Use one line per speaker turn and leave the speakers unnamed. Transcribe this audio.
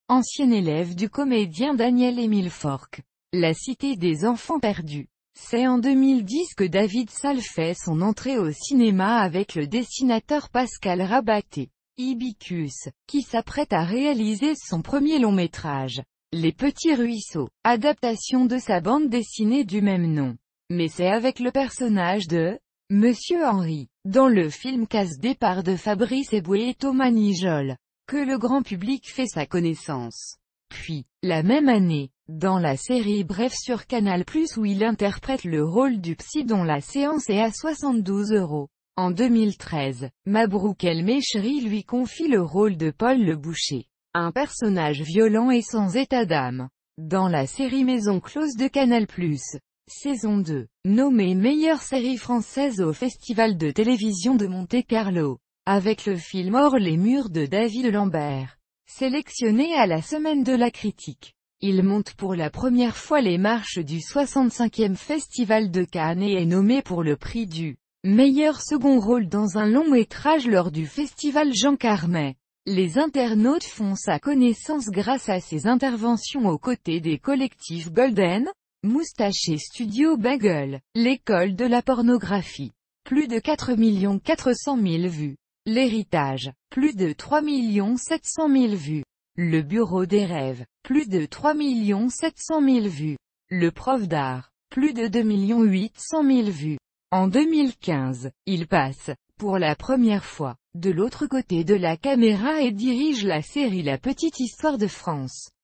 ancien élève du comédien Daniel-Émile Forque. La Cité des enfants perdus. C'est en 2010 que David Salle fait son entrée au cinéma avec le dessinateur Pascal Rabaté, Ibicus, qui s'apprête à réaliser son premier long métrage, Les Petits Ruisseaux, adaptation de sa bande dessinée du même nom. Mais c'est avec le personnage de Monsieur Henry, dans le film Casse-départ de Fabrice Eboué et Thomas Nijol, que le grand public fait sa connaissance. Puis, la même année, dans la série Bref sur Canal+, où il interprète le rôle du psy dont la séance est à 72 €. En 2013, Mabrouk El Méchri lui confie le rôle de Paul le Boucher, un personnage violent et sans état d'âme, dans la série Maison Close de Canal+. Saison 2, nommée meilleure série française au Festival de télévision de Monte-Carlo, avec le film Hors les murs de David Lambert, sélectionné à la Semaine de la critique. Il monte pour la première fois les marches du 65e Festival de Cannes et est nommé pour le prix du meilleur second rôle dans un long métrage lors du festival Jean Carmet. Les internautes font sa connaissance grâce à ses interventions aux côtés des collectifs Golden, Moustache et Studio Bagel, l'école de la pornographie. Plus de 4 400 000 vues. L'héritage, plus de 3 700 000 vues. Le bureau des rêves, plus de 3 700 000 vues. Le prof d'art, plus de 2 800 000 vues. En 2015, il passe, pour la première fois, de l'autre côté de la caméra et dirige la série La Petite Histoire de France.